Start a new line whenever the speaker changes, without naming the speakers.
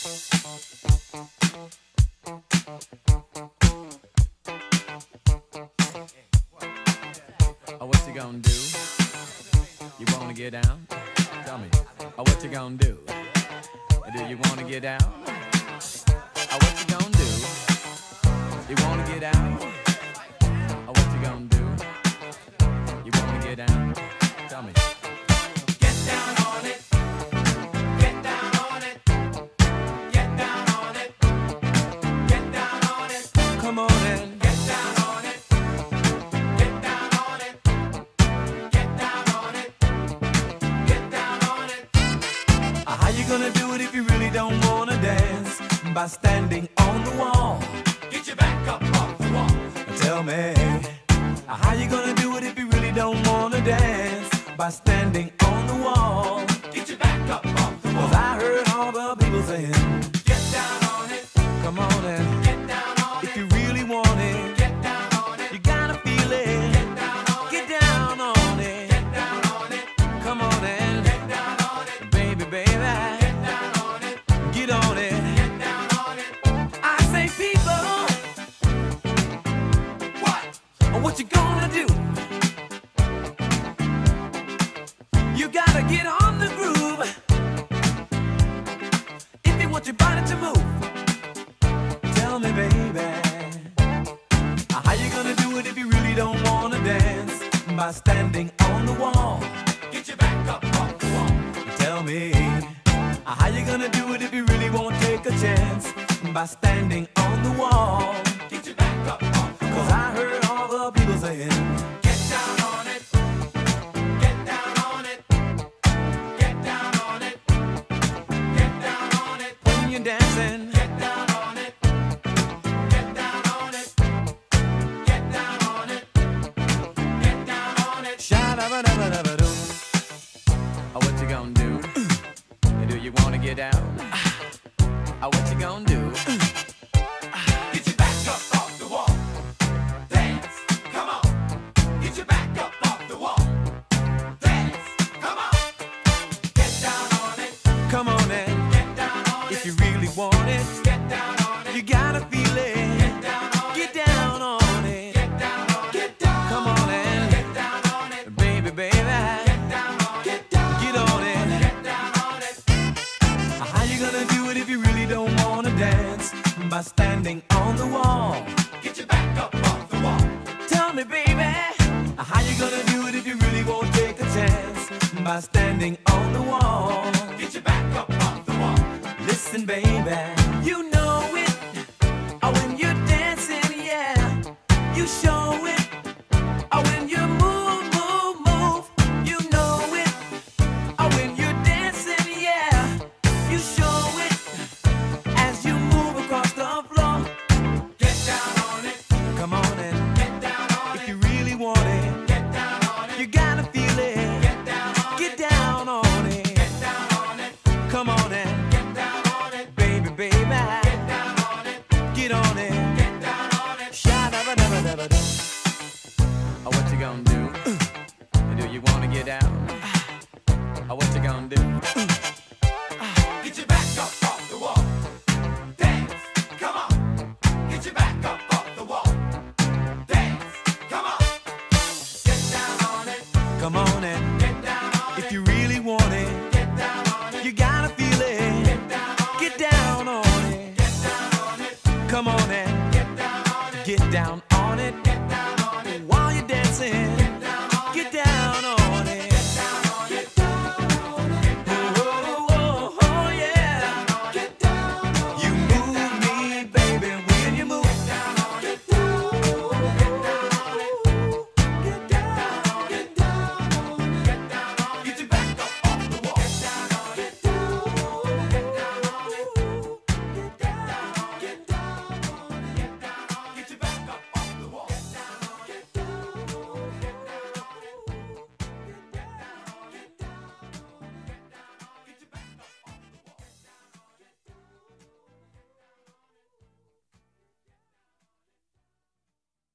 Oh, what you gonna do? You wanna get down? Tell me. Oh, what you gonna do? Do you wanna get down? Oh, what you gonna do? You wanna get out? Oh, what you gonna do? You wanna get down? Tell me.
Get down on it. Get down on it. Get down on it. Get down on it.
Come on in.
Get down on it. Get down on it. Get down on it. Get down on it.
How you gonna do it if you really don't wanna dance? By standing on the wall.
Get your back up off the wall.
Tell me, how you gonna do it if you really don't wanna dance? By standing on the wall.
Get your back up off the wall.
'Cause I heard all the people saying,
Get down on it.
come on in.
Get down on
If
it.
you really want it,
Get down on it.
you gotta feel it.
Get down on it.
Get down on it.
Get down on it.
Come on in.
Get down on it.
Baby, baby,
Get down on it.
get on it.
Get down on it.
I say, people, what you gonna do? You gotta get on the groove if you want your body to move. Tell me, baby, how you gonna do it if you really don't wanna dance? By standing on the wall.
Get your back up off the wall.
Tell me, how you gonna do it if you really won't take a chance? By standing on the wall.
Get your back up off the wall.
'Cause I heard all the people saying,
Get down on it. Get down on it. Get down on it. Get down on it.
when you're dancing,
Get down on it. Get down on it. Get down on it. Get down on it.
sha-da-ba-da-ba-da-ba-doo. Oh, what you gonna do? Do you wanna get down? Oh, what you gonna do?
Get your back up off the wall. Dance. Come on. Get your back up off the wall. Dance. Come on. Get down on it.
Come on in,
Get down on it.
if you really want it,
Get down on it.
you gotta feel it.
Get down on
Get
it.
down on it.
Get down on it. Get down.
Come on in,
Get down on it.
baby, baby,
Get down on it. Get down.
get on it.
Get down on it.
How you gonna do it if you really don't wanna dance? By standing on the wall.
Get your back up off the wall.
Tell me, baby, how you gonna do it if you really won't take a chance? By standing on the wall.
Get your back up off the wall.
Listen, baby, you know it. Oh, when you're dancing, yeah, you show it. Oh, when you move, move, move, you know it. Oh, when you're dancing, yeah, you show it. As you move across the floor,
Get down on it.
come on in.
Get down on
If
it.
you really want it,
Get down on it.
you gotta feel it.
Get down on
Get
it.
down on it.
Get down on it.
Come on in,
Get down on it.
baby, baby,
Get down on it.
get on it.
Get down on it.
Sha-da-ba-da-ba-da-ba-doo. Oh, what you gonna do? Do you wanna get down? Oh, what you gonna do?
Get your back up off the wall. Dance. Come on. Get your back up off the wall. Dance. Come on. Get down on it.
Come on in,
Get down on it.
if you really want it,
Get down on it.
you gotta feel it.
Get down on it.
Get down on it.
Get down on it.
Come on in,
Get down on it.
get down